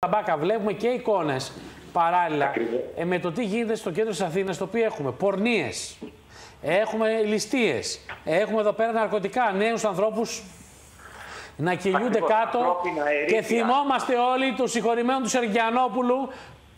Καλαμπάκα βλέπουμε και εικόνες παράλληλα με το τι γίνεται στο κέντρο της Αθήνας, το οποίο έχουμε πορνίες, έχουμε ληστείες, έχουμε εδώ πέρα ναρκωτικά, νέους ανθρώπους να κυλιούνται κάτω και θυμόμαστε όλοι του συγχωρημένου του Σεργιανόπουλου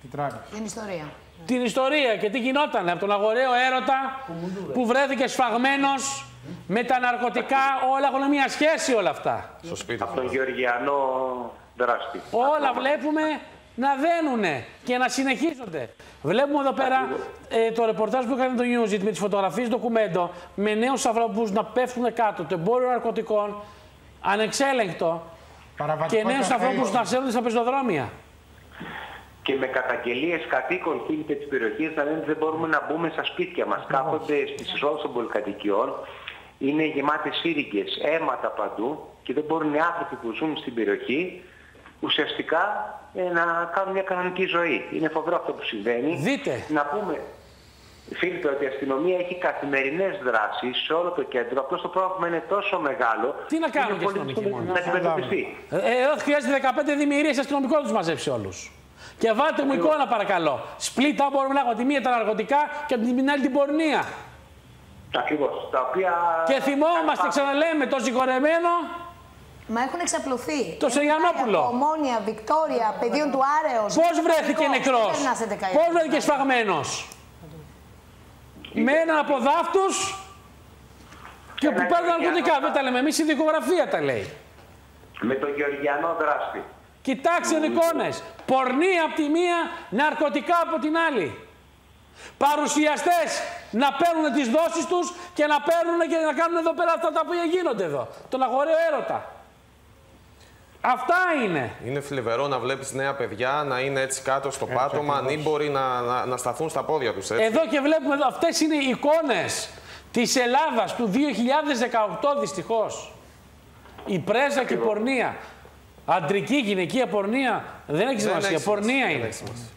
την ιστορία και τι γινόταν από τον αγοραίο έρωτα που βρέθηκε σφαγμένος με τα ναρκωτικά, όλα έχουν μια σχέση όλα αυτά. Στο σπίτι. Από τον Γεωργιανό δράστη. Όλα βλέπουμε να δένουνε και να συνεχίζονται. Βλέπουμε εδώ πέρα το ρεπορτάζ που έκανε το Newsy με τις φωτογραφίες ντοκουμέντο με νέους ανθρώπους να πέφτουν κάτω, το εμπόριο ναρκωτικών, ανεξέλεγκτο και νέους ανθρώπους να σέρνονται στα πεζοδρόμια. Και με καταγγελίες κατοίκων φίλοι της περιοχής να λένε δεν μπορούμε να μπούμε στα σπίτια μας. Κάθονται στις εισόδους των πολυκατοικιών, είναι γεμάτες σύριγγες, αίματα παντού και δεν μπορούν οι άνθρωποι που ζουν στην περιοχή ουσιαστικά να κάνουν μια κανονική ζωή. Είναι φοβερό αυτό που συμβαίνει. Δείτε. Να πούμε, Φίλιππε, ότι η αστυνομία έχει καθημερινές δράσεις σε όλο το κέντρο. Απλώς το πρόβλημα είναι τόσο μεγάλο. Τι να κάνουν οι αστυνομικοί μόνο. Να αντιμετωπιστεί. Εδώ χρειάζεται 15 δημιουργίες αστυνομικών τους μαζέψει όλους. Και βάλτε μου εικόνα παρακαλώ. Σπλίτα μπορούμε να έχουμε τη μία τα ναρκωτικά και από την άλλη την πορνεία. Ακριβώς. Τα οποία... Και θυμόμαστε, ξαναλέμε, το συγχωρεμένο. Μα έχουν εξαπλωθεί. Το Σεργιανόπουλο. Ομόνια, Βικτόρια, Πεδίων του Άρεως. Πώς βρέθηκε νεκρός. Πώς βρέθηκε σφαγμένος. Με έναν από δάφτους και που παίρνουν ναρκωτικά. Δεν τα λέμε εμείς, η δικογραφία τα λέει. Με τον Γεωργιανό δράστη. Κοιτάξτε εικόνες. Πορνεία από τη μία, ναρκωτικά από την άλλη. Παρουσιαστές να παίρνουν τις δόσεις τους και να παίρνουν και να κάνουν εδώ πέρα αυτά τα οποία γίνονται εδώ. Τον αγοραίο έρωτα. Αυτά είναι. Είναι θλιβερό να βλέπεις νέα παιδιά να είναι έτσι κάτω στο πάτωμα, ανήμποροι να σταθούν στα πόδια τους. Έτσι. Εδώ και βλέπουμε εδώ, αυτές είναι οι εικόνες της Ελλάδας του 2018 δυστυχώς. Η πρέζα και η πορνεία. Αντρική, γυναικεία πορνεία δεν έχει σημασία. Πορνεία είναι.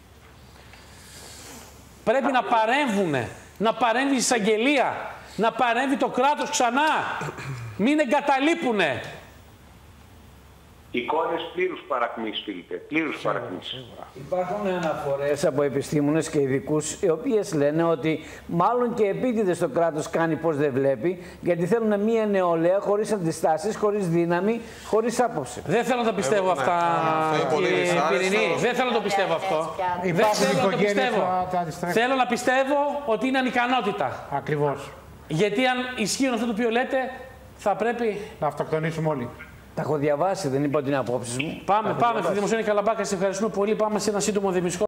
Πρέπει να παρέμβουνε. Να παρέμβει η εισαγγελία. Να παρέμβει το κράτος ξανά. Μην εγκαταλείπουνε. Εικόνες πλήρους παρακμής, Φίλιππε. Πλήρους παρακμής. Υπάρχουν αναφορές από επιστήμονες και ειδικούς, οι οποίες λένε ότι μάλλον και επίτηδες το κράτος κάνει πως δεν βλέπει, γιατί θέλουν μια νεολαία χωρίς αντιστάσεις, χωρίς δύναμη, χωρίς άποψη. Δεν θέλω να τα πιστεύω αυτά, κύριε Πυρηνή. Δεν θέλω να το πιστεύω αυτό. Δεν θέλω να το πιστεύω. Θέλω να πιστεύω ότι είναι ανικανότητα. Ακριβώς. Γιατί αν ισχύουν αυτό το οποίο λέτε, θα πρέπει να αυτοκτονήσουμε όλοι. Τα έχω διαβάσει, δεν είπα την απόψη μου. Πάμε στη Δημοσιογραφική Καλαμπάκα. Σε ευχαριστούμε πολύ. Πάμε σε ένα σύντομο δημοσιογραφικό.